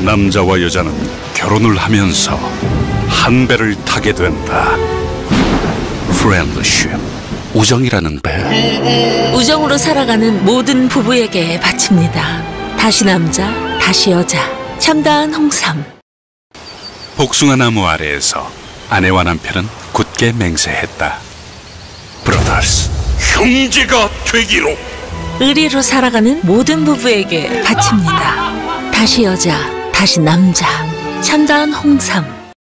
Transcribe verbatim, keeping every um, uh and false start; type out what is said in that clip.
남자와 여자는 결혼을 하면서 한 배를 타게 된다. 프렌드십, 우정이라는 배. 우정으로 살아가는 모든 부부에게 바칩니다. 다시 남자, 다시 여자. 참다한 홍삼. 복숭아 나무 아래에서 아내와 남편은 굳게 맹세했다. 브라더스, 형제가 되기로. 의리로 살아가는 모든 부부에게 바칩니다. 다시 여자, 다시 남자. 참다한 홍삼.